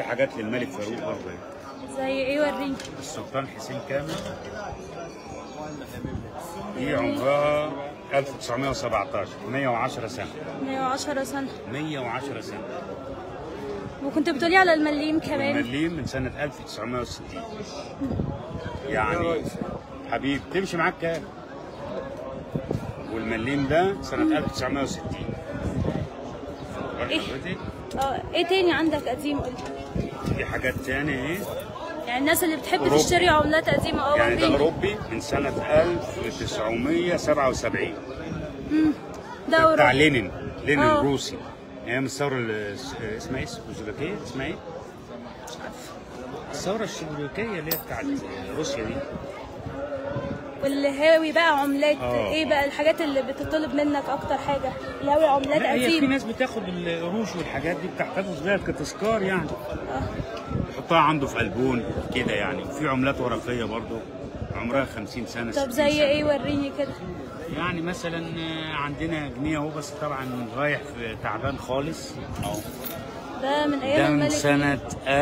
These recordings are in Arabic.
وفي حاجات للملك فاروق برضه. زي ايه وريني؟ السلطان حسين كامل دي عمرها 1917، 110 سنة. 110 سنة. 110 سنة. وكنت بتقولي على المليم كمان. المليم من سنة 1960. يعني حبيب تمشي معاك كام؟ والمليم ده سنة 1960. ايه؟ ايه تاني عندك قديم قولي؟ في حاجات تاني ايه؟ يعني الناس اللي بتحب أوروبي. تشتري عملات قديمة يعني ده أوروبي من سنة 1977. ده بتاع أوروبي. لينين روسي ايام الثورة اسمها ايه؟ الشيفوزلوكية اسمها ايه؟ الثورة الشيفوزلوكية اللي هي بتاعت روسيا دي. واللي هاوي بقى عملات ايه بقى الحاجات اللي بتطلب منك اكتر حاجه؟ اللي هاوي عملات لا، هي في قديمه. ناس بتاخد القروش والحاجات دي بتحتفظ بيها كتذكار يعني. يحطها عنده في قلبون كده يعني. وفي عملات ورقيه برضه عمرها 50 سنه. طب زي ايه وريني كده؟ يعني مثلا عندنا جنيه اهو، بس طبعا رايح في تعبان خالص اهو. ده من ايام ده من الملك سنه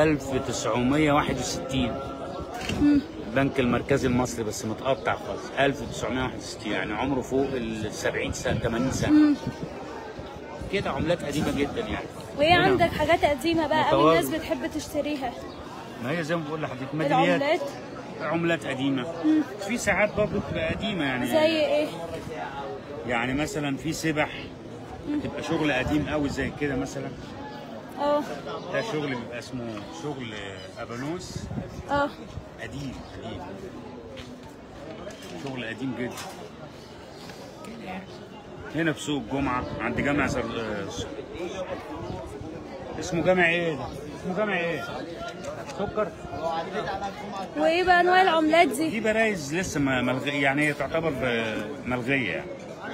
1961. البنك المركزي المصري بس متقطع خالص. 1961 يعني عمره فوق ال 70 سنه 80 سنه. كده عملات قديمه جدا يعني. وايه عندك حاجات قديمه بقى قوي الناس بتحب تشتريها؟ ما هي زي ما بقول لحضرتك ميداليات. عملات قديمه. في ساعات برضه بتبقى قديمه يعني. زي ايه؟ يعني مثلا في سبح بتبقى شغل قديم قوي زي كده مثلا. ده شغل بيبقى اسمه شغل ابانوس. قديم. شغل قديم جدا. هنا في سوق الجمعة عند جامع اسمه جامع ايه ده؟ اسمه جامع ايه؟ سكر؟ وايه بقى انواع العملات دي؟ دي برايز لسه ملغية يعني. هي تعتبر ملغية يعني.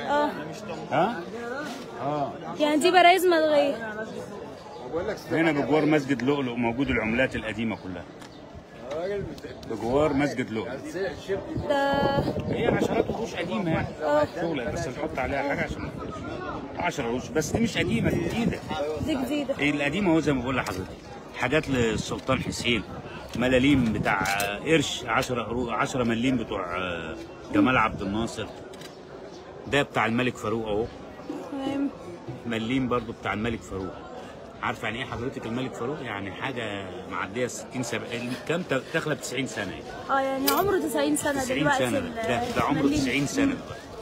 يعني دي برايز ملغية. هنا بجوار مسجد لؤلؤ موجود العملات القديمة كلها. بجوار مسجد لؤلؤ. ده هي عشرات قروش قديمة يعني. شغلة بس نحط عليها حاجة عشان 10 قروش بس. دي مش قديمة، دي جديدة. دي جديدة. القديمة هو زي ما بقول لحضرتك. حاجات للسلطان حسين، ملاليم بتاع قرش 10 مليم بتوع جمال عبد الناصر. ده بتاع الملك فاروق اهو. تمام. مليم برضو بتاع الملك فاروق. عارفه يعني ايه حضرتك الملك فاروق؟ يعني حاجه معديه 60 70 كام داخله ب 90 سنه يعني. يعني عمره 90 سنه 90 سنه. ده عمره 90 سنه.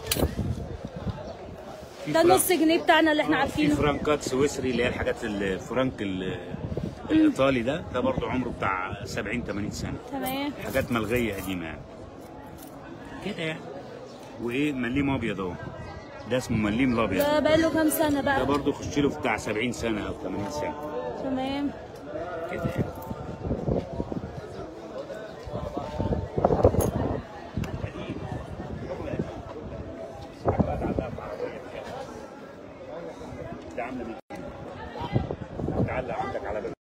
ده النص جنيه بتاعنا اللي احنا عارفينه. في فرنكات سويسري اللي هي الحاجات الفرنك الايطالي ده برضه عمره بتاع 70 80 سنه. تمام. حاجات ملغيه قديمه يعني. كده يعني. وايه مليم ابيض اهو. ده اسمه مليم الابيض. ده بقاله كام سنه بقى؟ ده برضه يخش له بتاع 70 سنه او 80 سنه. تمام. كده يعني. ده عامله 100 جنيه. تعلق عندك على باب.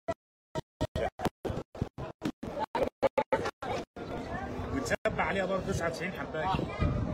بتسبح عليها برضه 99 حبايه.